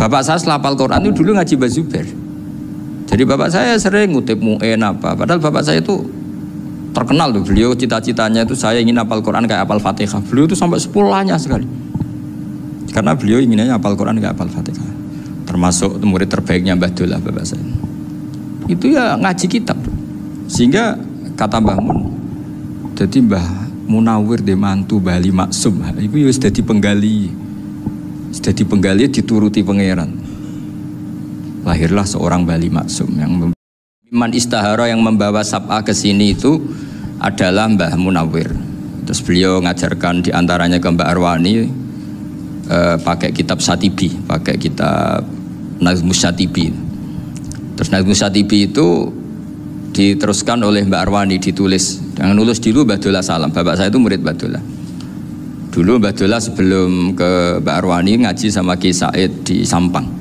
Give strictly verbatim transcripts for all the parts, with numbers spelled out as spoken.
Bapak saya setelah hafal Quran itu dulu ngaji Mbah Zubair. Jadi bapak saya sering ngutip mu'en apa. Padahal bapak saya itu terkenal tuh. Beliau cita-citanya itu saya ingin hafal Quran kayak hafal Fatihah. Beliau itu sampai sepulahnya sekali. Karena beliau inginnya hafal Quran kayak hafal Fatihah. Termasuk murid terbaiknya Mbah Dullah bapak saya. Itu ya ngaji kitab. Sehingga kata Mbah Mun, jadi Mbah Munawir di mantu Bali Maksum. Itu ya sudah dipenggali. Sudah dipenggali dituruti pangeran. Lahirlah seorang Bali Maksum yang Man Istahara yang membawa Sab'a ke sini itu adalah Mbah Munawir. Terus beliau ngajarkan diantaranya ke Mbak Arwani eh, pakai kitab Satibi, pakai kitab Nazmus Satibi. Terus Nazmus Satibi itu diteruskan oleh Mbak Arwani, ditulis. Yang nulis dulu Mbah Dullah Salam. Bapak saya itu murid Mbah Dullah. Dulu Mbah Dullah sebelum ke Mbak Arwani ngaji sama Ki Said di Sampang.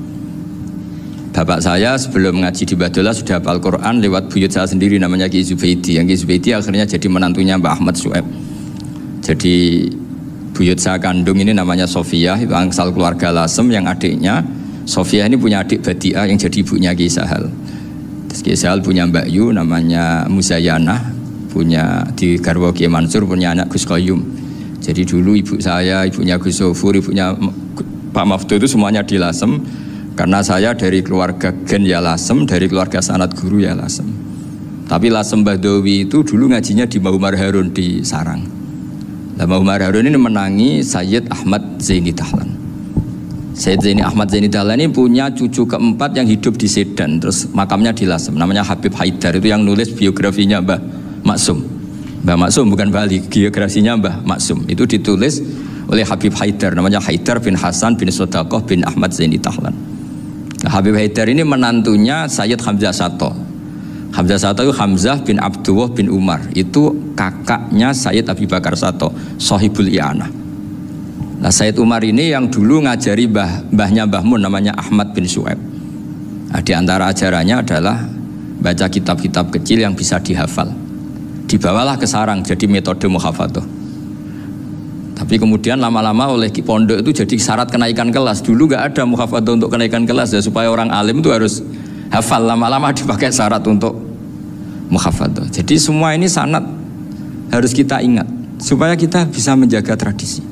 Bapak saya sebelum ngaji di Mbah Dullah sudah hafal Quran lewat buyut saya sendiri namanya Ki Zubaidi. Yang Ki Zubaidi akhirnya jadi menantunya Mbah Ahmad Su'eb. Jadi buyut saya kandung ini namanya Sofia, itu angsal keluarga Lasem, yang adiknya Sofia ini punya adik Badiah yang jadi ibunya Ki Sahal. Terus Ki Sahal punya Mbak Yu namanya Muzayanah, punya di garwa Ki Mansur punya anak Gus Qayyum. Jadi dulu ibu saya, ibunya Gus Sofur, ibunya Pak Maftu itu semuanya di Lasem. Karena saya dari keluarga Gen ya Lasem, dari keluarga sanad guru ya Lasem. Tapi Lasem Bahdawi itu dulu ngajinya di Mbah Umar Harun di Sarang. Nah, Mbah Umar Harun ini menangi Sayyid Ahmad Zaini Dahlan. Sayyid Zaini Ahmad Zaini Dahlan ini punya cucu keempat yang hidup di Sedan, terus makamnya di Lasem, namanya Habib Haidar, itu yang nulis biografinya Mbah Maksum. Mbah Maksum bukan Bali, biografinya Mbah Maksum itu ditulis oleh Habib Haidar, namanya Haidar bin Hasan bin Sodaqoh bin Ahmad Zaini Dahlan. Nah, Habib Haidar ini menantunya Sayyid Hamzah Sato. Hamzah Sato itu Hamzah bin Abdullah bin Umar, itu kakaknya Sayyid Abi Bakar Sato, Sohibul I'anah. Nah, Sayyid Umar ini yang dulu ngajari bah, mbahnya Mbah Mun namanya Ahmad bin Su'eb. Nah, di antara ajarannya adalah baca kitab-kitab kecil yang bisa dihafal. Dibawalah ke sarang jadi metode muhafadzah. Tapi kemudian lama-lama oleh Ki Pondok itu jadi syarat kenaikan kelas. Dulu nggak ada muhafadzah untuk kenaikan kelas ya, supaya orang alim itu harus hafal. Lama-lama dipakai syarat untuk muhafadzah. Jadi semua ini sanad harus kita ingat supaya kita bisa menjaga tradisi.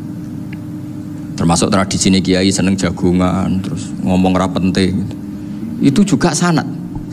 Termasuk tradisi ini kiai seneng jagungan, terus ngomong ra penting. Itu juga sanad.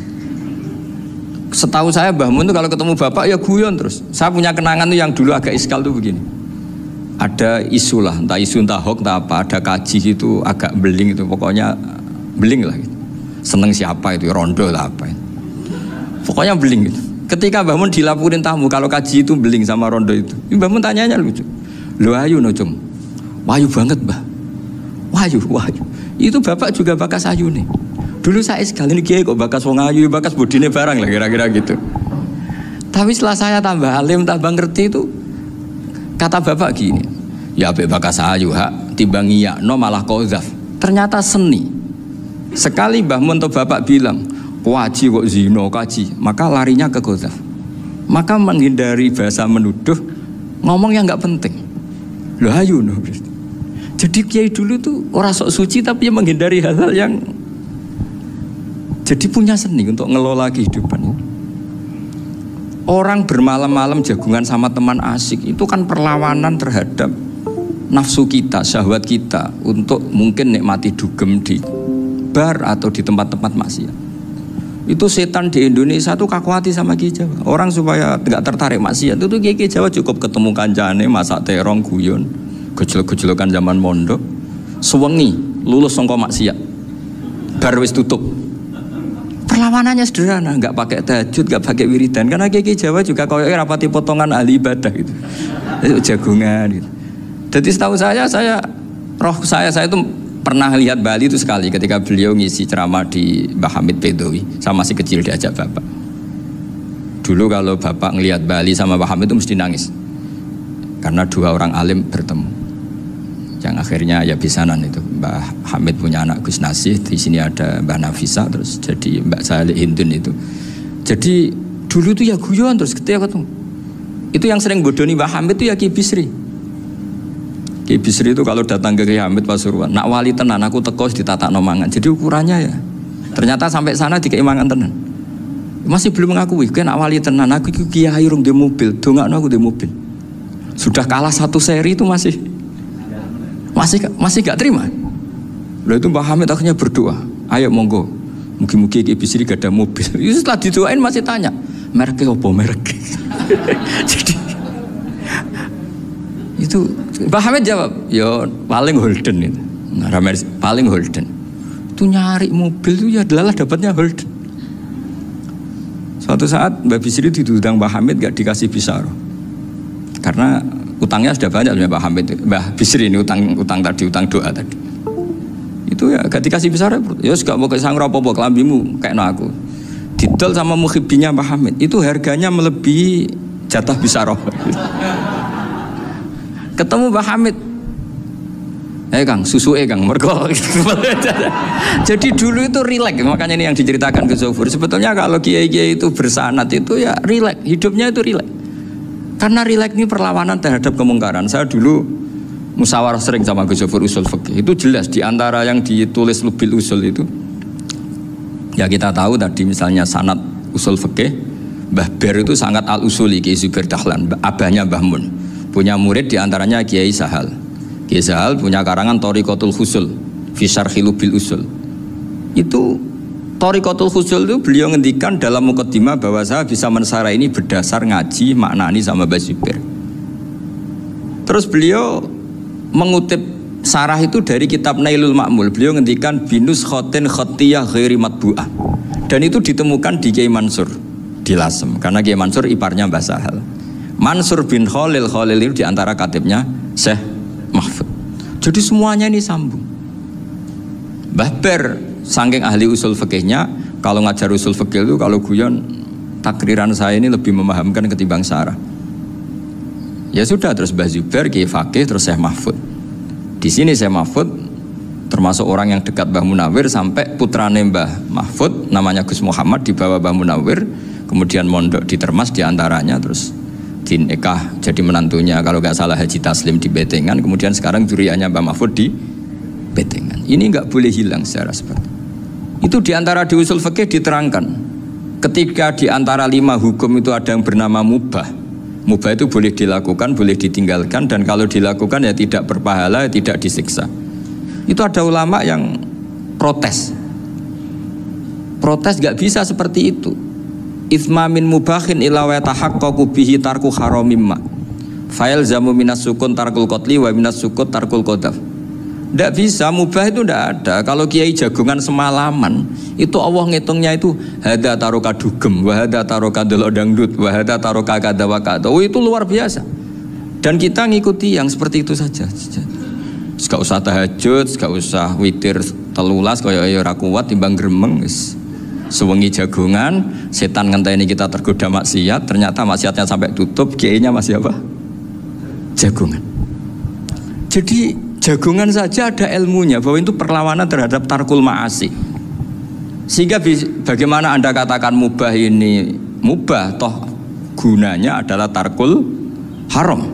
Setahu saya Mbah Mun itu kalau ketemu bapak ya guyon terus. Saya punya kenangan tuh yang dulu agak iskal tuh begini. Ada isu lah, entah isu entah hoax entah apa, ada kaji itu agak beling itu, pokoknya beling lah gitu. Seneng siapa itu, rondo lah apa itu. Pokoknya beling gitu. Ketika Mbah Mun dilaporin tamu kalau kaji itu beling sama rondo itu, Mbah Mun tanyanya lucu. Lu ayu no cum, wayu banget Mbah, wayu wayu. Itu bapak juga bakas ayu nih. Dulu saya sekali ini kiai kok bakas wong ayu, bakas bodine barang lah kira-kira gitu. Tapi setelah saya tambah alim, tambah ngerti itu, kata bapak gini, ya ape bakas ayu hak timbang iya no malah kozaf. Ternyata seni. Sekali Mbah Mun atau bapak bilang waji kok zino kaji, maka larinya ke kozaf. Maka menghindari bahasa menuduh, ngomong yang nggak penting. Loh ayu no. Jadi kiai dulu tuh orang sok suci tapi menghindari hal-hal yang jadi punya seni untuk ngelola kehidupan. Orang bermalam-malam jagungan sama teman asik itu kan perlawanan terhadap nafsu kita, syahwat kita untuk mungkin nikmati dugem di bar atau di tempat-tempat maksiat. Itu setan di Indonesia tuh kakuati sama Ki Jawa. Orang supaya tidak tertarik maksiat itu Ki Jawa cukup ketemu kancane masak terong guyon, gejol-gejolokan zaman mondok, sewengi lulus sangka maksiat. Bar wis tutup. Perlawanannya sederhana, nggak pakai tahajud, nggak pakai wiridan, karena Ki Jawa juga koyoknya rapati potongan ahli ibadah gitu, jagungan gitu. Jadi setahu saya, saya roh saya saya itu pernah lihat Bali itu sekali ketika beliau ngisi ceramah di Mbah Hamid Bedowi, sama masih kecil diajak bapak. Dulu kalau bapak ngelihat Bali sama Mbah Hamid itu mesti nangis, karena dua orang alim bertemu. Yang akhirnya ya bisanan itu Mbah Hamid punya anak Gus Nasih, di sini ada Mbah Nafisa, terus jadi Mbak Salih Hindun itu. Jadi dulu tuh ya guyon terus ketika ketemu. Itu yang sering bodoni Mbah Hamid itu ya Ki Bisri. Kiai Bisri itu kalau datang ke Kiai Hamid Pasuruan, nak wali tenan aku teko ditatakno mangan. Jadi ukurannya ya. Ternyata sampai sana dikei mangan tenan. Masih belum mengakui, kan nak wali tenan aku iki kiai urung di mobil, dongakno aku di mobil. Sudah kalah satu seri itu masih masih masih gak terima. Lalu itu Mbah Hamid akhirnya berdoa, ayo monggo, mugi-mugi Kiai Bisri gak ada mobil. Itu setelah didoain masih tanya, mereknya apa merek? Jadi itu Mbah Hamid jawab, ya paling Holden itu, nah, paling Holden. Itu nyari mobil itu ya adalah dapatnya Holden. Suatu saat Mbah Bisri diundang Mbah Hamid gak dikasih bisaroh, karena utangnya sudah banyak Mbah Hamid, Mbah Bisri ini utang utang tadi utang doa tadi. Itu ya gak dikasih bisaroh, ya gak mau kesang rapopo kelambimu kayak no aku. Didol sama muhibbinya Mbah Hamid, itu harganya melebihi jatah bisaroh. Ketemu Mbah Hamid, eh Kang, susu eh Kang, mergo. Jadi dulu itu rileks, makanya ini yang diceritakan ke Zofur. Sebetulnya kalau kiai-kiai itu bersanat itu ya rileks, hidupnya itu rileks. Karena rileks ini perlawanan terhadap kemungkaran. Saya dulu musyawarah sering sama Gus Zofur usul fikih. Itu jelas di antara yang ditulis Lubil Usul itu. Ya kita tahu tadi misalnya sanad usul fikih, Mbah Ber itu sangat al-usuli Kiai Zubair Dahlan, abahnya Mbah Mun. Punya murid diantaranya Kiai Sahal. Kiai Sahal punya karangan Thariqatul Husul fi Syarhi Lubil Usul. Itu Thariqatul Husul itu beliau ngendikan dalam mukaddimah bahwa saya bisa mensara ini berdasar ngaji maknani sama Mbah Zubair. Terus beliau mengutip sarah itu dari kitab Nailul Ma'mul. Beliau ngendikan binus khotin khotiyah ghairi matbu'ah. Dan itu ditemukan di Kiai Mansur di Lasem, karena Kiai Mansur iparnya Mbah Sahal. Mansur bin Khalil, Khalil itu diantara katibnya Syekh Mahfud. Jadi semuanya ini sambung. Mbah Ber saking ahli usul fikihnya, kalau ngajar usul fikih itu kalau guyon takriran saya ini lebih memahamkan ketimbang sarah. Ya sudah, terus Mbah Zubair Kiai Fakih, terus Syekh Mahfud. Di sini Syekh Mahfud termasuk orang yang dekat Mbah Munawir, sampai putrane Mbah Mahfud namanya Gus Muhammad dibawa Mbah Munawir, kemudian mondok di Termas diantaranya, terus dinikah jadi menantunya kalau nggak salah Haji Taslim di Betengan, kemudian sekarang juriannya Mbah Mahfud di Betengan. Ini nggak boleh hilang secara seperti itu. Diantara di usul fikih diterangkan, ketika diantara lima hukum itu ada yang bernama mubah. Mubah itu boleh dilakukan, boleh ditinggalkan, dan kalau dilakukan ya tidak berpahala, tidak disiksa. Itu ada ulama yang protes, protes nggak bisa seperti itu. Itsma min mubahin ila wa tahaqqaqu bihi tarku haramimma. Fa'il zamu minas sukun tarkul qatli wa minas sukut tarkul qadaf. Tidak bisa, mubah itu tidak ada. Kalau kiai jagungan semalaman, itu Allah ngitungnya itu hada taroka dugem, wahada taroka delok dangdut, wahada taroka kada wa kada. Oh, itu luar biasa. Dan kita ngikuti yang seperti itu saja. Gak usah tahajud, gak usah witir telulas, kaya ora kuat timbang gremeng. Sewengi jagungan, setan ngenteni kita tergoda maksiat, ternyata maksiatnya sampai tutup, kiainya masih apa? Jagungan. Jadi jagungan saja ada ilmunya bahwa itu perlawanan terhadap tarkul ma'asi. Sehingga bagaimana Anda katakan mubah ini mubah, toh gunanya adalah tarkul haram.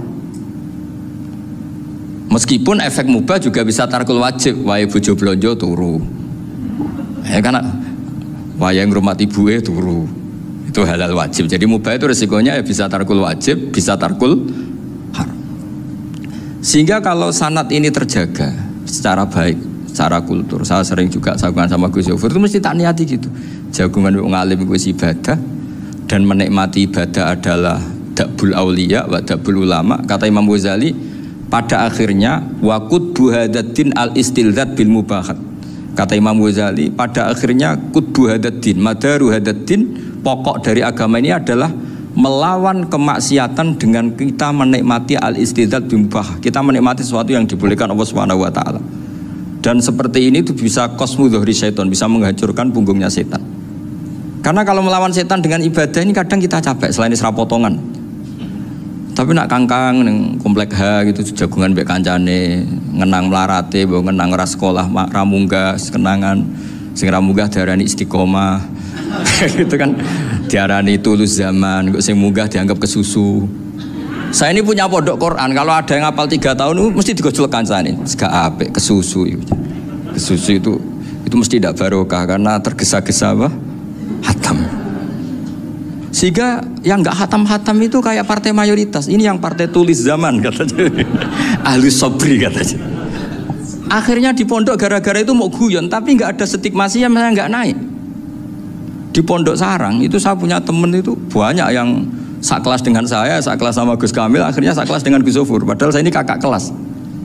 Meskipun efek mubah juga bisa tarkul wajib, wae bojo blonjo turu. Ya kan, wae ngrumat ibuke turu. Itu halal wajib. Jadi mubah itu resikonya ya bisa tarkul wajib, bisa tarkul haram. Sehingga kalau sanad ini terjaga secara baik, secara kultur, saya sering juga saguan sama Gus Zofur itu mesti tak niati gitu. Jagungan wong alim kuwi ibadah, dan menikmati ibadah adalah dabul auliya wa dabul ulama. Kata Imam Ghazali, pada akhirnya waqud buhadatin al istilzat bil mubahat. Kata Imam Ghazali, pada akhirnya qudbu hadatin, madaru hadatin, pokok dari agama ini adalah melawan kemaksiatan dengan kita menikmati al istilzat bil mubah. Kita menikmati sesuatu yang dibolehkan Allah Subhanahu wa taala. Dan seperti ini itu bisa qasmu dhuhri syaitan, bisa menghancurkan punggungnya setan. Karena kalau melawan setan dengan ibadah ini kadang kita capek selain isra potongan. Tapi nak kangkang neng komplek H gitu jagungan mbek kancane, ngenang melarate, bawa ngenang ras sekolah mak ramunggah, kenangan sing ramunggah diarani istiqomah. Gitu kan diarani tulus zaman, kok sing munggah dianggap kesusu. Saya ini punya pondok Quran, kalau ada yang hafal tiga tahun mesti digojolkan saya ini. Gak apik, kesusu itu. Kesusu itu itu mesti tidak barokah karena tergesa-gesa apa? Hatam. Sehingga yang nggak hatam-hatam itu kayak partai mayoritas. Ini yang partai tulis zaman katanya. Ahli sobri katanya. Akhirnya di pondok gara-gara itu mau guyon, tapi nggak ada stigmasinya, saya nggak naik. Di pondok sarang itu saya punya temen itu banyak yang sekelas dengan saya, sekelas sama Gus Kamil, akhirnya sekelas dengan Gus Sofur. Padahal saya ini kakak kelas.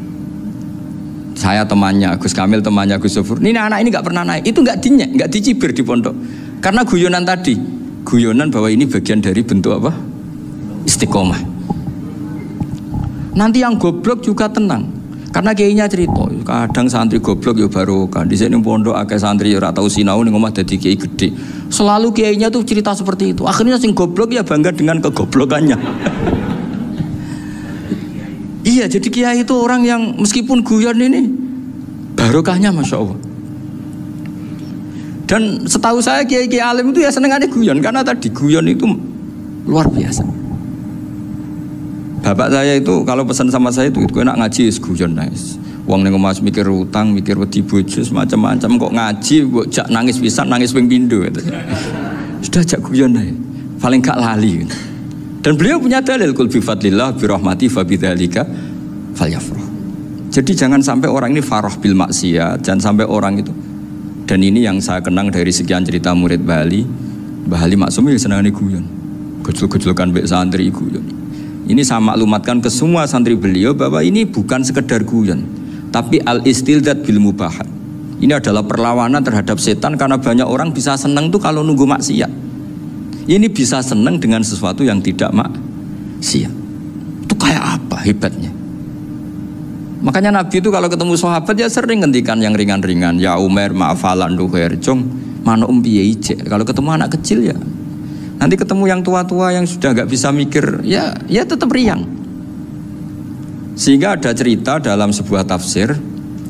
Saya temannya Gus Kamil, temannya Gus Sofur. Ini anak ini nggak pernah naik. Itu nggak dinyek, nggak dicibir di pondok. Karena guyonan tadi. Guyonan bahwa ini bagian dari bentuk apa? Istiqomah. Nanti yang goblok juga tenang. Karena kiainya cerita, kadang santri goblok ya barokah. Di sini pondok akeh santri ora tau sinau ning omah dadi kiai gede. Selalu kiainya tuh cerita seperti itu. Akhirnya sing goblok ya bangga dengan kegoblokannya. Iya, jadi kiai itu orang yang meskipun guyon ini barokahnya Masya Allah. Dan setahu saya kiai-kiai alim itu ya senengannya guyon, karena tadi guyon itu luar biasa. Bapak saya itu kalau pesan sama saya itu, itu enak ngaji is guyon nice. Wong ning omah mikir utang, mikir wedi bojo macam-macam, kok ngaji kok jak nangis pisan, nangis ping pindho gitu. Sudah jak guyon ae. Paling gak lali. Gitu. Dan beliau punya dalil kul bi fadlillah bi rahmati fa bidzalika falyafrah. Jadi jangan sampai orang ini farah bil maksiat, jangan sampai orang itu. Dan ini yang saya kenang dari sekian cerita murid Bali, Mbah Ali Maksum ya senangane guyon. Gejol-gejolkan mbek santri guyon. Ini saya maklumatkan ke semua santri beliau bahwa ini bukan sekedar guyon, tapi al-istildad bil mubahat. Ini adalah perlawanan terhadap setan karena banyak orang bisa senang tuh kalau nunggu maksiat. Ini bisa senang dengan sesuatu yang tidak maksiat. Itu kayak apa hebatnya? Makanya Nabi itu kalau ketemu sahabat ya sering ngendikan yang ringan-ringan. Ya Umar ma'afalan duher jong mana umpiye ije. Kalau ketemu anak kecil ya. Nanti ketemu yang tua-tua yang sudah nggak bisa mikir, ya ya tetap riang. Sehingga ada cerita dalam sebuah tafsir.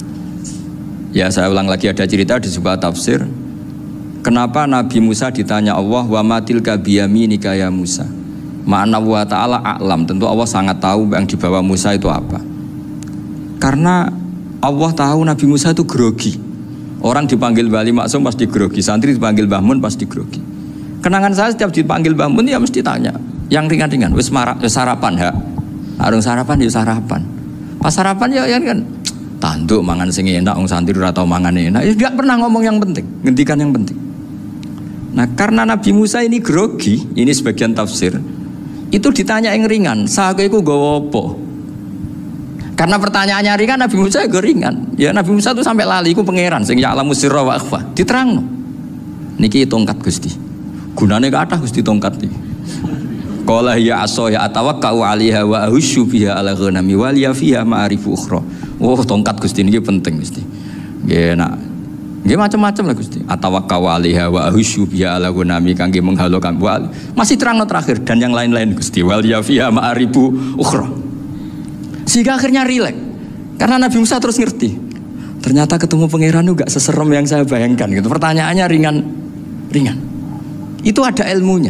Ya saya ulang lagi, ada cerita di sebuah tafsir. Kenapa Nabi Musa ditanya Allah, wa matil kabiyaminika ya Musa. Ma'ana wa ta'ala a'lam. Tentu Allah sangat tahu yang dibawa Musa itu apa. Karena Allah tahu Nabi Musa itu grogi. Orang dipanggil Bali Maksum pasti grogi, santri dipanggil Mbah Mun pasti grogi. Kenangan saya setiap dipanggil Mbah Mun ya mesti tanya yang ringan-ringan, wis sarapan ha. Arung sarapan ya sarapan. Pas sarapan ya, ya kan tanduk mangan sing enak, wong santri ora tau mangan enak. Ya enggak pernah ngomong yang penting, ngendikan yang penting. Nah, karena Nabi Musa ini grogi, ini sebagian tafsir. Itu ditanya yang ringan, sahaga iku nggawa apa? Karena pertanyaannya ringan, Nabi Musa juga ringan. Ya Nabi Musa itu sampai lali, itu pangeran sing ya'lamu sirra wa akhfa. Diterangno. Niki tongkat Gusti. Gunane kathah Gusti tongkat iki. Qala ya aso ya atawakkau 'alaiha wa ahusyu biha 'ala ghanami wa liya fiha ma'arifu ukhra. Oh, tongkat Gusti niki penting Gusti. Nggih nak. Nggih macam-macam lah Gusti. Atawakkau 'alaiha wa ahusyu biha 'ala ghanami kangge menghalokan wa. Masih terangno terakhir dan yang lain-lain Gusti. Wa liya fiha ma'arifu ukhra. Sehingga akhirnya rileks. Karena Nabi Musa terus ngerti. Ternyata ketemu pangeran itu gak seserem yang saya bayangkan gitu. Pertanyaannya ringan, ringan. Itu ada ilmunya.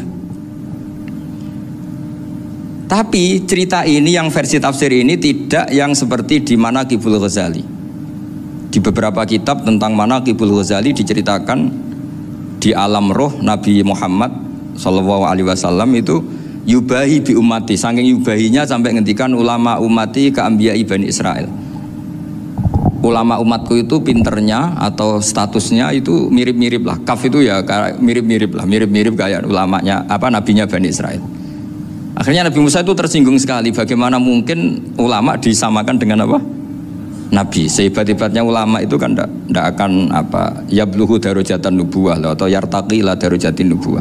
Tapi cerita ini yang versi tafsir ini tidak yang seperti di Manaqibul Ghazali. Di beberapa kitab tentang Manaqibul Ghazali diceritakan di alam roh Nabi Muhammad Shallallahu Alaihi Wasallam itu yubahi bi umati, saking yubahinya sampai ngendikan ulama umati ke ambiyai Bani Israel. Ulama umatku itu pinternya atau statusnya itu mirip-mirip lah. Kaf itu ya mirip-mirip lah, mirip-mirip kayak ulamanya apa nabinya Bani Israel. Akhirnya Nabi Musa itu tersinggung sekali. Bagaimana mungkin ulama disamakan dengan apa? Nabi. Sehebat-hebatnya ulama itu kan tidak akan apa yabluhu darajatan nubuwah atau yartaqi la darajatin nubuwah.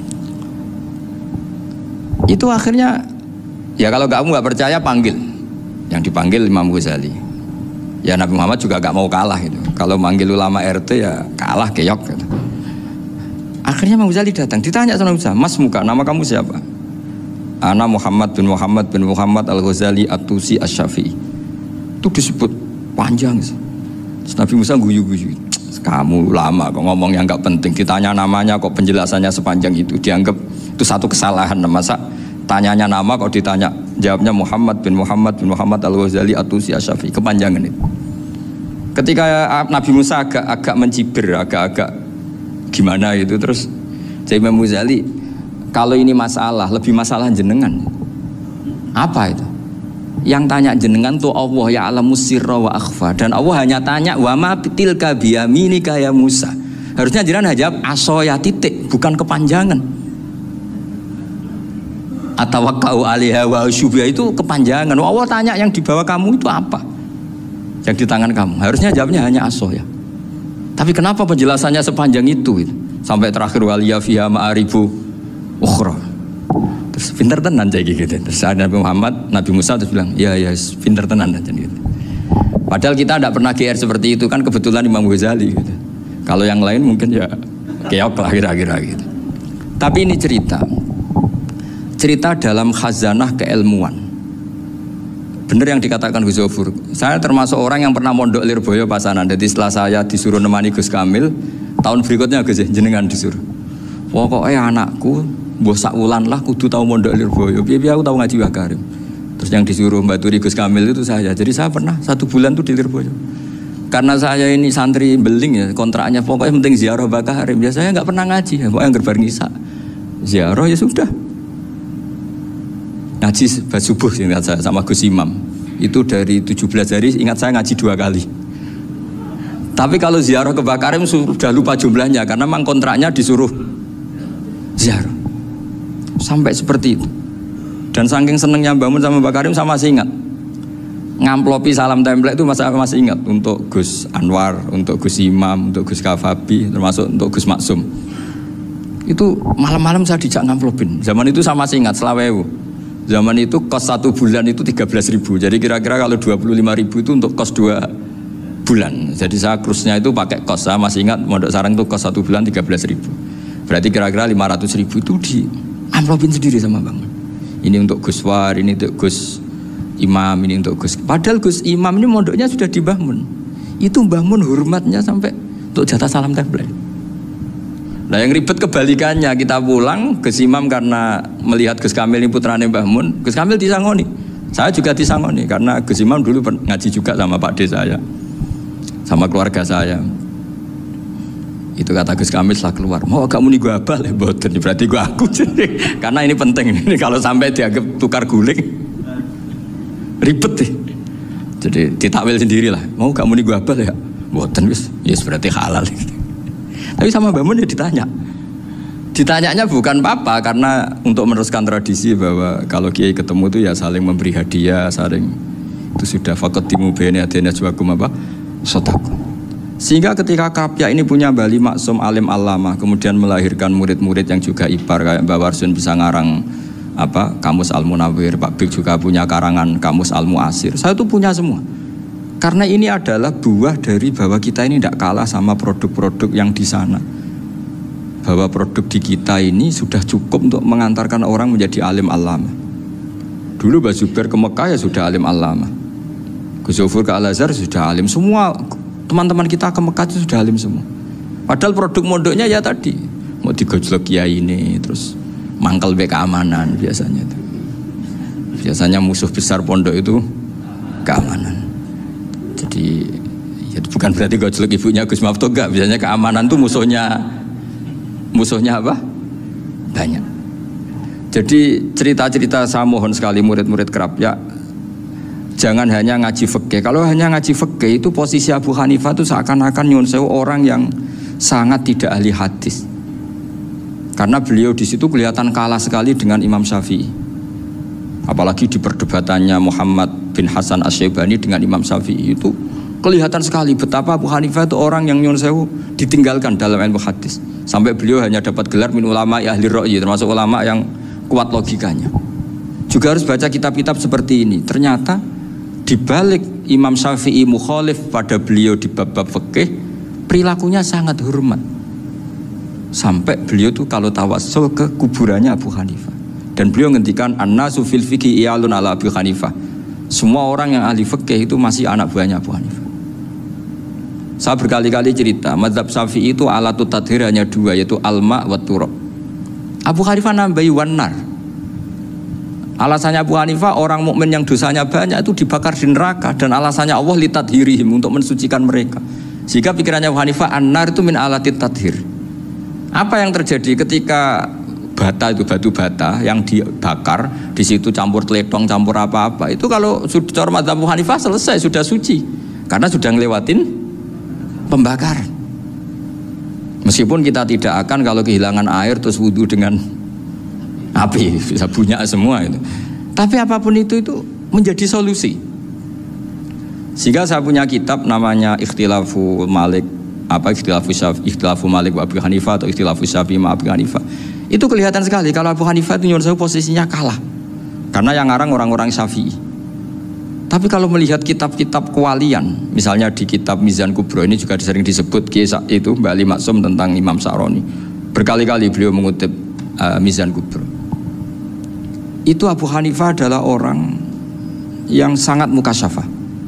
Itu akhirnya ya kalau kamu nggak percaya panggil, yang dipanggil Imam Ghazali. Ya Nabi Muhammad juga nggak mau kalah gitu. Kalau manggil ulama R T ya kalah keok gitu. Akhirnya Imam Ghazali datang, ditanya sama Musa, Mas muka nama kamu siapa? Ana Muhammad bin Muhammad bin Muhammad Al Ghazali At-Tusi Asy-Syafi'i. Itu disebut panjang. Terus Nabi Musa guyu-guyu. Kamu ulama kok ngomong yang nggak penting, ditanya namanya kok penjelasannya sepanjang itu, dianggap itu satu kesalahan. Masa tanyanya nama kok ditanya Jawabnya Muhammad bin Muhammad bin Muhammad Al-Ghazali At-Tusi Asy-Syafi'i, kepanjangan itu. Ketika Nabi Musa agak agak mencibir, agak-agak gimana gitu, terus Imam Ghazali, kalau ini masalah, lebih masalah jenengan. Apa itu? Yang tanya jenengan tuh Allah ya alamus sirra wa akhfa, dan Allah hanya tanya wa ma tilka biyaminika ya Musa. Harusnya jenengan jawab asoya titik, bukan kepanjangan. Atawakkau alaiha wa syubha itu kepanjangan. Allah tanya yang di bawah kamu itu apa? Yang di tangan kamu. Harusnya jawabnya hanya asoya. Tapi kenapa penjelasannya sepanjang itu? Sampai terakhir waliya fiha ma'aribu ukhra. Terus pinter tenan kayak gitu. Terus Nabi Muhammad, Nabi Musa terus bilang, "Ya ya, pinter tenan aja gitu." Padahal kita tidak pernah G R seperti itu, kan kebetulan Imam Ghazali gitu. Kalau yang lain mungkin ya keok lah kira-kira gitu. Tapi ini cerita. Cerita dalam khazanah keilmuan. Benar yang dikatakan Gus Zofur. Saya termasuk orang yang pernah mondok Lirboyo Pasanan. Jadi setelah saya disuruh nemani Gus Kamil, tahun berikutnya Gus jenengan disuruh. Pokoknya anakku, mbok sak wulan lah kudu tahu mondok Lirboyo. Piye-piye aku tahu ngaji Mbah Karim. Terus yang disuruh mbaturi Gus Kamil itu saya. Jadi saya pernah satu bulan tuh di Lirboyo. Karena saya ini santri beling ya, kontraknya pokoknya penting ziarah Mbah Karim. Ya saya nggak pernah ngaji, pokoknya gerbar ngisa. Ziarah ya sudah. Ngaji pas subuh ingat saya sama Gus Imam. Itu dari tujuh belas hari ingat saya ngaji dua kali. Tapi kalau ziarah ke Mbah Karim sudah lupa jumlahnya karena memang kontraknya disuruh ziarah. Sampai seperti itu. Dan saking senengnya bangun sama Mbah Karim saya masih ingat. Ngamplopi salam template itu masih masih ingat untuk Gus Anwar, untuk Gus Imam, untuk Gus Kafabi, termasuk untuk Gus Maksum. Itu malam-malam saya dijak ngamplopin. Zaman itu saya masih ingat selawewu. Zaman itu kos satu bulan itu tiga belas ribu. Jadi kira-kira kalau dua puluh lima ribu itu untuk kos dua bulan. Jadi saya krusnya itu pakai kos. Saya masih ingat Mondok Sarang itu kos satu bulan tiga belas ribu. Berarti kira-kira lima ratus ribu itu di amplopin sendiri sama bangun. Ini untuk Gus War, ini untuk Gus Imam, ini untuk Gus. Padahal Gus Imam ini mondoknya sudah di Mbah Mun. Itu Mbah Mun hormatnya sampai untuk jatah salam template. Nah yang ribet kebalikannya, kita pulang Gus Imam karena melihat Gus Kamil ini putrane Mbah Mun, Gus Kamil disangoni. Saya juga disangoni karena Gus Imam dulu ngaji juga sama Pak D saya, sama keluarga saya. Itu kata Gus Kamil setelah keluar, mau kamu nih gue abal ya, boten berarti gue aku. Karena ini penting, ini kalau sampai dianggap tukar guling, ribet deh. Jadi ditakwil sendiri lah, mau kamu nih gue abal ya, boten wis, yes berarti halal. Tapi sama Mbah Mun ya ditanya. Ditanyanya bukan apa-apa karena untuk meneruskan tradisi bahwa kalau kiai ketemu itu ya saling memberi hadiah, saling itu sudah faqaddimu baina yadayna najwakum apa? Shadaqah. Sehingga ketika Kapya ini punya Bali Maksum alim alama, kemudian melahirkan murid-murid yang juga ibar kayak Mbah Warsun bisa ngarang apa? Kamus Al-Munawwir, Pak Bik juga punya karangan Kamus Al-Mu'asir. Saya itu punya semua. Karena ini adalah buah dari bahwa kita ini tidak kalah sama produk-produk yang di sana. Bahwa produk di kita ini sudah cukup untuk mengantarkan orang menjadi alim alama. Dulu Mbah Zubair ke Mekah ya sudah alim alama. Gus Zofur ke Al-Azhar sudah alim. Semua teman-teman kita ke Mekah itu sudah alim semua. Padahal produk mondoknya ya tadi. Mau digojlok kiai ini, terus mangkel be keamanan biasanya itu. Biasanya musuh besar pondok itu keamanan. Jadi ya bukan berarti gojlok ibunya Gus Maftuh enggak, biasanya keamanan tuh musuhnya musuhnya apa? Banyak. Jadi cerita-cerita saya mohon sekali murid-murid kerap ya jangan hanya ngaji fikih. Kalau hanya ngaji fikih itu posisi Abu Hanifah itu seakan-akan nyuwun sewu orang yang sangat tidak ahli hadis. Karena beliau di situ kelihatan kalah sekali dengan Imam Syafi'i. Apalagi di perdebatannya Muhammad bin Hasan Asy-Syaibani dengan Imam Syafi'i itu kelihatan sekali betapa Abu Hanifah itu orang yang nyuwun sewu ditinggalkan dalam ilmu hadis. Sampai beliau hanya dapat gelar min ulama ahli ra'yi, termasuk ulama yang kuat logikanya. Juga harus baca kitab-kitab seperti ini. Ternyata di balik Imam Syafi'i mukhalif pada beliau di bab-bab fikih, perilakunya sangat hormat. Sampai beliau tuh kalau tawassul ke kuburannya Abu Hanifah. Dan beliau ngendikan an-nasu fil fiqhi iyalun ala Abu Hanifah. Semua orang yang ahli fikih itu masih anak buahnya Abu Hanifah. Saya berkali-kali cerita, mazhab Syafi'i itu alatut tadhir hanya dua, yaitu alma wa turab. Abu Hanifah nambahi wanar. Alasannya Abu Hanifah, orang mukmin yang dosanya banyak itu dibakar di neraka, dan alasannya Allah litadhirihim, untuk mensucikan mereka. Jika pikirannya Abu Hanifah, an-nar itu min alatit tadhir. Apa yang terjadi ketika bata itu, batu bata yang dibakar, di situ campur teletong, campur apa-apa, itu kalau sudah madzhab Abu Hanifah selesai, sudah suci, karena sudah ngelewatin pembakaran. Meskipun kita tidak akan kalau kehilangan air terus wudhu dengan api, bisa bunyak semua itu. Tapi apapun itu itu menjadi solusi. Sehingga saya punya kitab namanya Ikhtilafu Malik, apa Ikhtilafu Syafi'i, Ikhtilafu Malik wa Abu Hanifah atau Ikhtilafu Syafi'i ma Abu Hanifah. Itu kelihatan sekali kalau Abu Hanifah itu nyuruh posisinya kalah. Karena yang ngarang orang-orang Syafi'i. Tapi kalau melihat kitab-kitab kewalian, misalnya di kitab Mizan Kubro ini juga sering disebut kisah itu Mbak Ali Maksum tentang Imam Sa'roni. Berkali-kali beliau mengutip uh, Mizan Kubro. Itu Abu Hanifah adalah orang yang sangat mukasyafah.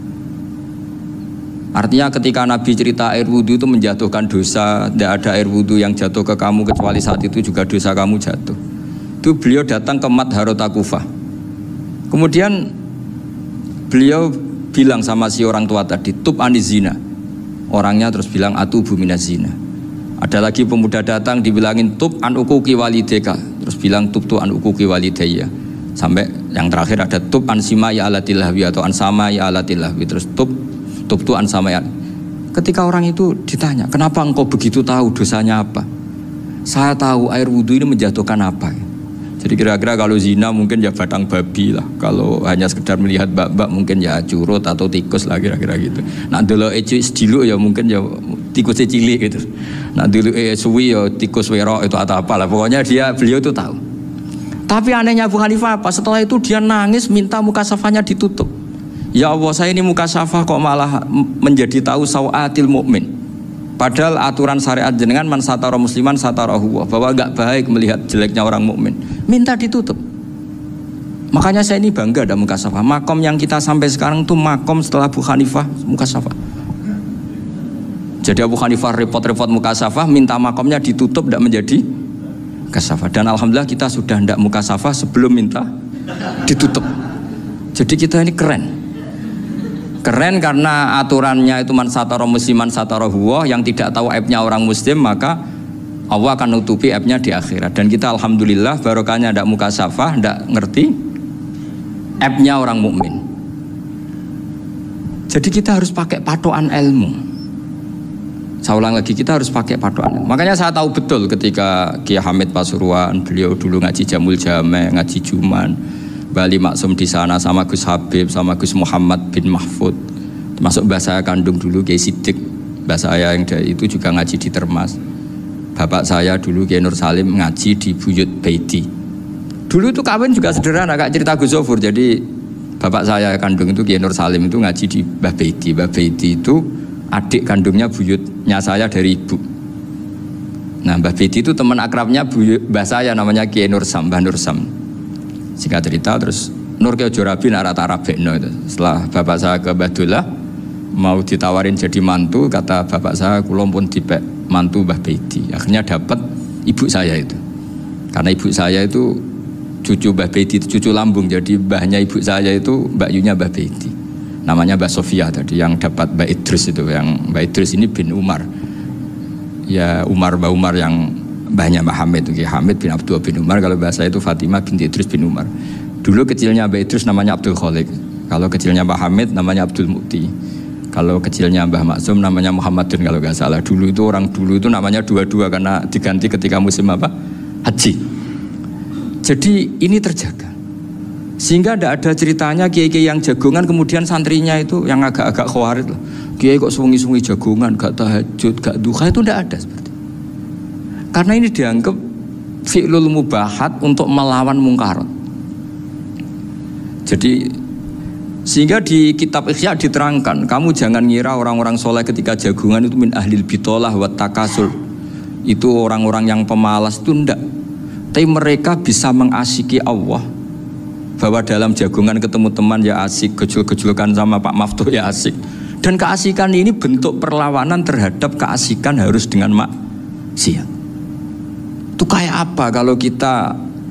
Artinya ketika Nabi cerita air wudhu itu menjatuhkan dosa, tidak ada air wudhu yang jatuh ke kamu kecuali saat itu juga dosa kamu jatuh. Itu beliau datang ke Madharota Kufah. Kemudian beliau bilang sama si orang tua tadi, tub anizina. Orangnya terus bilang atubu minazina. Ada lagi pemuda datang dibilangin tub an ukuki walideka, terus bilang tub tu an ukuki walidayya. Sampai yang terakhir ada tub an sima ya alatilahwi atau an sama ya alatilahwi, terus tub tub tu an sama ya. Ketika orang itu ditanya, kenapa engkau begitu tahu dosanya apa? Saya tahu air wudhu ini menjatuhkan apa. Jadi kira-kira kalau zina mungkin ya batang babi lah. Kalau hanya sekedar melihat bak-bak mungkin ya curut atau tikus lah kira-kira gitu. Nah dulu eci sediluk ya mungkin ya tikusnya cilik gitu. Nah dulu eh suwi ya tikus werok itu atau apalah. Pokoknya dia beliau itu tahu. Tapi anehnya Abu Hanifah apa? Setelah itu dia nangis minta mukasafahnya ditutup. Ya Allah, saya ini mukasafah kok malah menjadi tahu sawatil mukmin. Padahal aturan syariat jenengan man satara musliman satarahu, bahwa enggak baik melihat jeleknya orang mukmin. Minta ditutup. Makanya saya ini bangga ada mukasafah. Makom yang kita sampai sekarang tuh makom setelah Abu Hanifah mukasafah. Jadi Abu Hanifah repot-repot mukasafah, minta makomnya ditutup tidak menjadi mukasafah. Dan alhamdulillah kita sudah tidak mukasafah sebelum minta ditutup. Jadi kita ini keren. Keren karena aturannya itu man satara musliman satara huwa, yang tidak tahu aibnya orang muslim maka Allah akan nutupi aibnya di akhirat. Dan kita alhamdulillah barokahnya tidak mukasafah, tidak ngerti aibnya orang mukmin. Jadi kita harus pakai patokan ilmu. Saya ulang lagi, kita harus pakai patokan ilmu. Makanya saya tahu betul ketika Kiai Hamid Pasuruan, beliau dulu ngaji Jamul Jame, ngaji Juman, Bali Maksum di sana sama Gus Habib, sama Gus Muhammad bin Mahfud, termasuk mbah saya kandung dulu Kiai Sidik, mbah saya yang dari itu juga ngaji di Termas. Bapak saya dulu Kiai Nur Salim ngaji di Buyut Baiti. Dulu itu kawin juga sederhana, kayak cerita Gus Zofur. Jadi bapak saya kandung itu Kiai Nur Salim itu ngaji di Mbah Baiti. Mbah Baiti itu adik kandungnya buyutnya saya dari ibu. Nah Mbah Baiti itu teman akrabnya buyut mbah saya namanya Kiai Nur Sam, Mbah Nur Sam. Singkat cerita terus Nur Kiai Jorabi narat Arabekno itu. Setelah bapak saya ke Badullah mau ditawarin jadi mantu, kata bapak saya kula pun dipek mantu Mbah Baiti. Akhirnya dapat ibu saya itu. Karena ibu saya itu cucu Mbah Baiti, cucu lambung. Jadi mbahnya ibu saya itu Mbak Yunya Mbah Baiti. Namanya Mbak Sofia tadi yang dapat Mbak Idris itu. Yang Mbak Idris ini bin Umar. Ya Umar Mbak Umar yang mbahnya Mbak Hamid itu, Hamid bin Abdul bin Umar. Kalau bahasa itu Fatimah binti Idris bin Umar. Dulu kecilnya Mbak Idris namanya Abdul Khalik. Kalau kecilnya Mbak Hamid namanya Abdul Mukti. Kalau kecilnya Mbah Maksum namanya Muhammadun kalau nggak salah. Dulu itu orang dulu itu namanya dua-dua karena diganti ketika musim apa? Haji. Jadi ini terjaga. Sehingga tidak ada ceritanya kiai-kiai yang jagongan kemudian santrinya itu yang agak-agak khawarit loh. Kiai kok sungi-sungi jagongan, gak tahajud, gak duha, itu tidak ada seperti itu. Karena ini dianggap fi'lul mubahat untuk melawan mungkarat. Jadi sehingga di kitab Ihya diterangkan, kamu jangan ngira orang-orang soleh ketika jagungan itu min ahlil bitolah wa takasul, itu orang-orang yang pemalas, itu enggak. Tapi mereka bisa mengasyiki Allah, bahwa dalam jagungan ketemu teman ya asik, gejol-gejolkan sama Pak Maftuh ya asik. Dan keasikan ini bentuk perlawanan terhadap keasikan harus dengan maksiat. Itu kayak apa kalau kita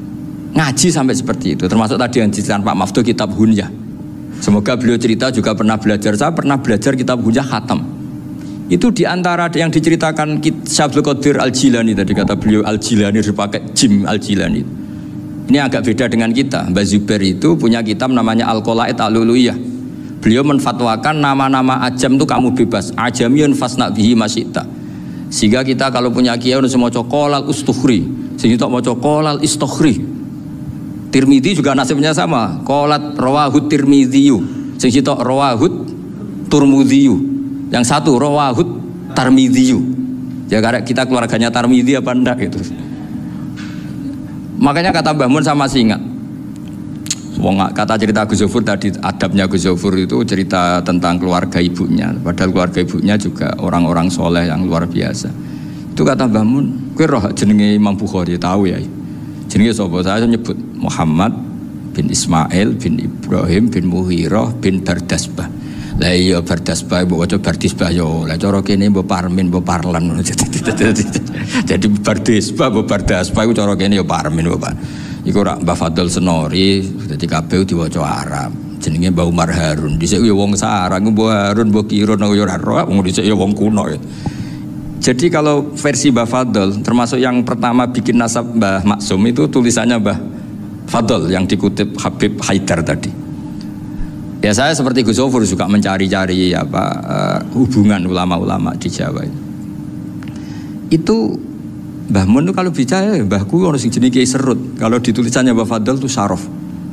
ngaji sampai seperti itu. Termasuk tadi yang diceritakan Pak Maftuh kitab Hunyah. Semoga beliau cerita juga pernah belajar. Saya pernah belajar kitab Hunyah khatam. Itu diantara yang diceritakan Syabdul Qadir Al-Jilani tadi kata beliau Al-Jilani dipakai Jim Al-Jilani. Ini agak beda dengan kita. Mbah Zubair itu punya kitab namanya Al-Qolaid Al-Uluyah. Beliau menfatwakan nama-nama ajam itu kamu bebas. Ajamiyun fasna bihi masyita. Sehingga kita kalau punya kiai harus mau cokolal ustukhri. Sehingga tak mau cokolal istukhri. Tirmidzi juga nasibnya sama. Qolat rawahut Tirmidziyu. Sehingga tak rawahut Turmudziyu. Yang satu rawahut Tarmidziyu. Ya karena kita keluarganya Tarmidzi apa enggak gitu. Makanya kata Mbah Mun sama masih ingat. Kata cerita Gus Zofur tadi, adabnya Gus Zofur itu cerita tentang keluarga ibunya. Padahal keluarga ibunya juga orang-orang soleh yang luar biasa. Itu kata Mbah Mun, kowe roh jenenge Imam Bukhari tahu ya. Jenenge sapa? Saya nyebut Muhammad bin Ismail bin Ibrahim bin Muhirah bin Bardasbah. Lah iya Bardasbah mbok waca Bardisbah yo. Lah cara kene mbok Parmin mbok Parlan. Jadi Bardisbah mbok Bardasbah iku cara kene yo Parmin mbok Pak. Iku rak Mbah Fadl Senori, dadi kabeh diwaca Arab. Jenenge Mbah Umar Harun. Dhisik yo wong sarang, Mbah Harun, Mbah Kirun yo ora roh, wong dhisik yo wong kuno ya. Jadi kalau versi Mbah Fadl, termasuk yang pertama bikin nasab Mbah Maksum itu tulisannya Mbah Fadl yang dikutip Habib Haidar tadi. Ya saya seperti Gus Zofur juga mencari-cari apa uh, hubungan ulama-ulama di Jawa itu. Itu Mbah Mun itu kalau bicara, mbahku orang sing jenenge Kiai Serut. Kalau ditulisannya Mbah Fadl itu Syaraf.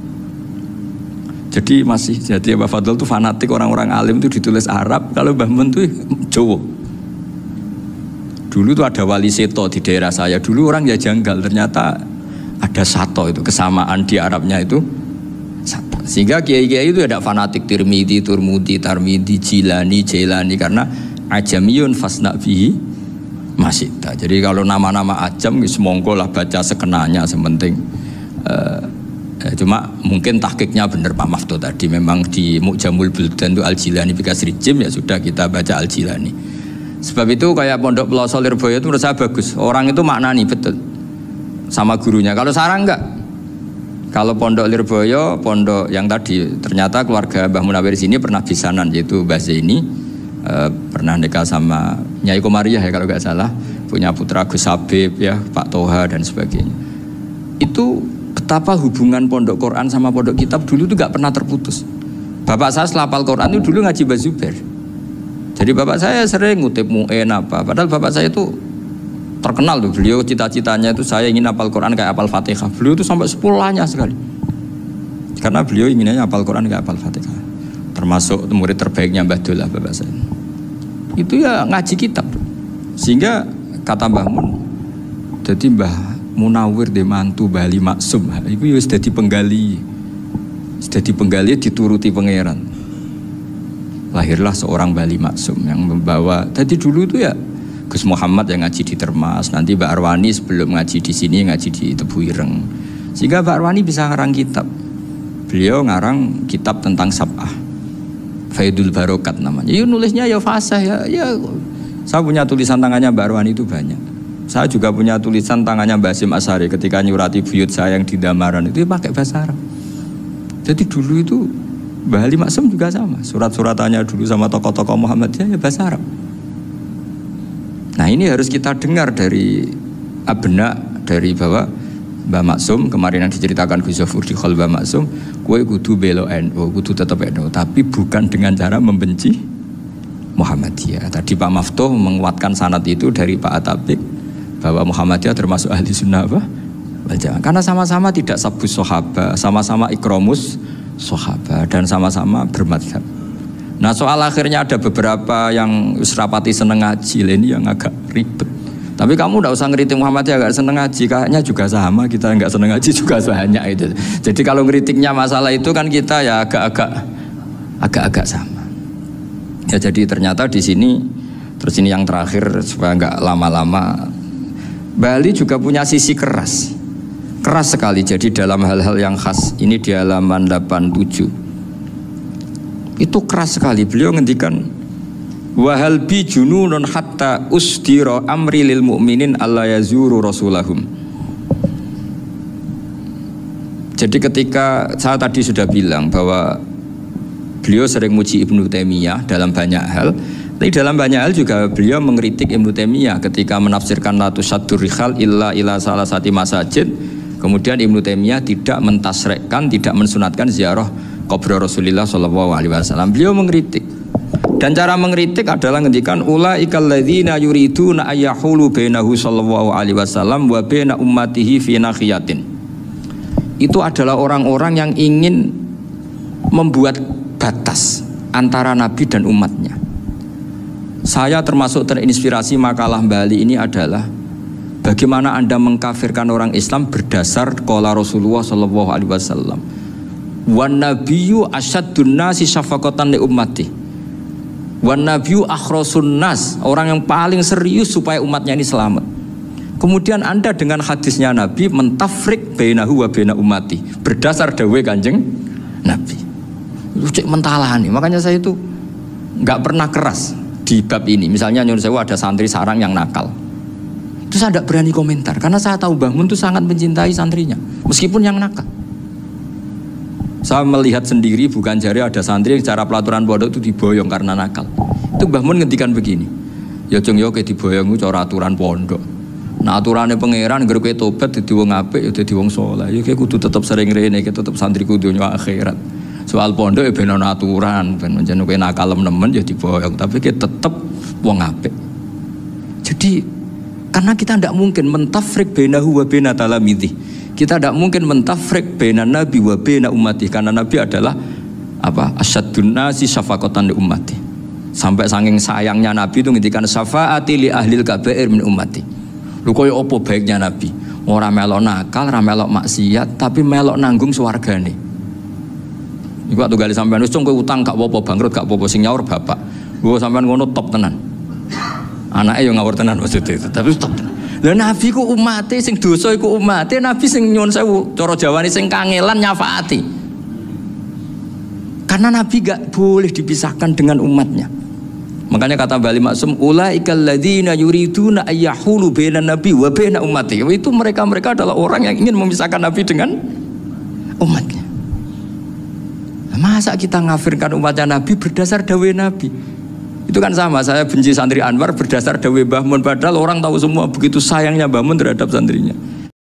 Jadi masih jadi Mbah Fadl itu fanatik orang-orang alim itu ditulis Arab. Kalau Mbah Mun itu Jawa. Dulu itu ada wali seto di daerah saya. Dulu orang ya janggal. Ternyata ada sato itu kesamaan di Arabnya itu sato. Sehingga kiai-kiai itu ada fanatik Tirmidzi, Turmudi, Tarmidzi, Jilani, Jailani karena ajamiyun fasna bihi Masita. Jadi kalau nama-nama ajam semongko lah baca sekenanya sementing uh, eh, cuma mungkin tahqiqnya benar Pak Maftuh tadi memang di Mu'jamul Buldan itu Al-Jilani bikasri jim ya sudah kita baca Al-Jilani. Sebab itu kayak Pondok Pelosok Lirboyo itu menurut saya bagus. Orang itu maknani betul sama gurunya. Kalau sarang enggak. Kalau Pondok Lirboyo, pondok yang tadi ternyata keluarga Mbah Munawir sini pernah bisanan yaitu Mbah Zaini. Uh, pernah nikah sama Nyai Komariah ya kalau nggak salah, punya putra Gus Habib ya, Pak Toha dan sebagainya. Itu betapa hubungan pondok Quran sama pondok kitab dulu itu nggak pernah terputus. Bapak saya setelah hafal Quran itu dulu ngaji Mbah Zubair. Jadi bapak saya sering ngutip mu'en apa, padahal bapak saya itu terkenal tuh, beliau cita-citanya itu saya ingin hafal Quran kayak hafal Fatihah. Beliau itu sampai sepulahnya sekali. Karena beliau inginnya hafal Quran kayak hafal Fatihah. Termasuk murid terbaiknya Mbah Dullah bapak saya. Itu ya ngaji kitab. Sehingga kata Mbah Mun, jadi Mbah Munawir di mantu Bali Maksum, itu ya sudah penggali, sudah penggali dituruti pangeran. Lahirlah seorang Bali Maksum yang membawa. Tadi dulu itu ya Gus Muhammad yang ngaji di Termas, nanti Mbak Arwani sebelum ngaji di sini ngaji di Tebu Ireng. Sehingga Mbak Arwani bisa ngarang kitab. Beliau ngarang kitab tentang sab'ah. Faidul Barokat namanya. Ya nulisnya ya fasih ya. Ya saya punya tulisan tangannya Mbak Arwani itu banyak. Saya juga punya tulisan tangannya Mbak Hasyim Asy'ari ketika nyurati buyut saya yang di Damaran itu ya pakai bahasa Arab. Jadi dulu itu Mbah Ali Maksum juga sama. Surat-suratannya dulu sama tokoh-tokoh Muhammadiyah ya bahasa Arab. Nah ini harus kita dengar dari abna dari bahwa Mbah Maksum kemarin yang diceritakan Gus Zofur di Khol Mbah Maksum, kue kudu belo N U, kudu tetap N U, tapi bukan dengan cara membenci Muhammadiyah. Tadi Pak Maftuh menguatkan sanad itu dari Pak Atabik bahwa Muhammadiyah termasuk ahli sunnah apa? Karena sama-sama tidak sabus sahabat, sama-sama ikromus sahabat dan sama-sama bermadhab. Nah soal akhirnya ada beberapa yang serapati seneng ngaji ini yang agak ribet. Tapi kamu tidak usah ngeritik Muhammadiyah agak seneng ngaji, kayaknya juga sama, kita nggak seneng ngaji juga banyak itu. Jadi kalau ngeritiknya masalah itu kan kita ya agak-agak agak-agak sama. Ya jadi ternyata di sini, terus ini yang terakhir supaya nggak lama-lama, Bali juga punya sisi keras, keras sekali. Jadi dalam hal-hal yang khas ini di halaman delapan puluh tujuh itu keras sekali. Beliau ngendikan wahal bi jununun hatta usdira amri lil mu'minin alla yazuru rasulahum. Jadi ketika saya tadi sudah bilang bahwa beliau sering muji Ibnu Taimiyah dalam banyak hal, tapi dalam banyak hal juga beliau mengkritik Ibnu Taimiyah ketika menafsirkan la tusaddur rihal illa ila salah sati masajid. Kemudian Ibnu Taimiyah tidak mentasrekkan, tidak mensunatkan ziarah kubur Rasulullah Shallallahu Alaihi Wasallam. Beliau mengkritik, dan cara mengkritik adalah ngendikan ulaikal ladzina yuriduna ayyahulu bainahu Shallallahu Alaihi Wasallam wa baina ummatihi fi nakhiyatin. Itu adalah orang-orang yang ingin membuat batas antara Nabi dan umatnya. Saya termasuk terinspirasi makalah Bali ini adalah bagaimana Anda mengkafirkan orang Islam berdasar qala Rasulullah sallallahu alaihi wasallam. Wan nabiyyu asyaddun nasi syafaqatan li ummati. Wan nabiyyu akhrasun nas, orang yang paling serius supaya umatnya ini selamat. Kemudian Anda dengan hadisnya Nabi mentafrik bainahu wa baina ummati berdasar dawuh Kanjeng Nabi. Lu cek mentalah nih. Makanya saya itu nggak pernah keras di bab ini. Misalnya nyuruh saya ada santri sarang yang nakal, itu saya tidak berani komentar karena saya tahu Mbah Mun itu sangat mencintai santrinya meskipun yang nakal. Saya melihat sendiri, bukan jari ada santri yang cara pelaturan pondok itu diboyong karena nakal. Itu Mbah Mun ngendikan begini, ya jeng yo ke diboyong itu cara aturan pondok. Nah aturannya pangeran gara kowe tobat dadi wong apik ya dadi wong saleh. Ya kowe kudu tetep sering rene, kowe tetep santriku dunya akhirat. Soal pondok ya ben ana aturan, ben menjen kowe nakal nemen ya diboyong, tapi kowe tetep wong apik. Jadi karena kita tidak mungkin mentafrik bainahu wa baina talamidhi. Kita tidak mungkin mentafrik baina nabi wa baina ummati karena nabi adalah apa? Asyaddun nasi syafaqatan li ummati. Sampai saking sayangnya nabi itu ngendikan syafaati li ahlil kabair min ummati. Lho koyo apa baiknya Nabi? Ora melok nakal, ora melok maksiat, tapi melok nanggung swargane. Iku waktu gali sampean wis kowe utang gak apa-apa, bangkrut gak apa-apa, sing nyaur bapak. Gua sampean ngono top tenan. Anake yo ngawur tenan maksudnya itu, tapi top tenan. Lah Nabi ku umate sing dosa iku umate, Nabi sing nyuwun sewu, cara Jawane sing kangelan nyafaati. Karena Nabi gak boleh dipisahkan dengan umatnya. Makanya kata Bali Maksum, ulaikal ladzina yuriduna ayyahulu bainan nabi wa baina ummati. Itu mereka-mereka adalah orang yang ingin memisahkan Nabi dengan umatnya. Masa kita ngafirkan umatnya Nabi berdasar dawuh Nabi? Itu kan sama, saya benci santri Anwar berdasar dawuh Mbah Mun, padahal orang tahu semua begitu sayangnya Mbah Mun terhadap santrinya.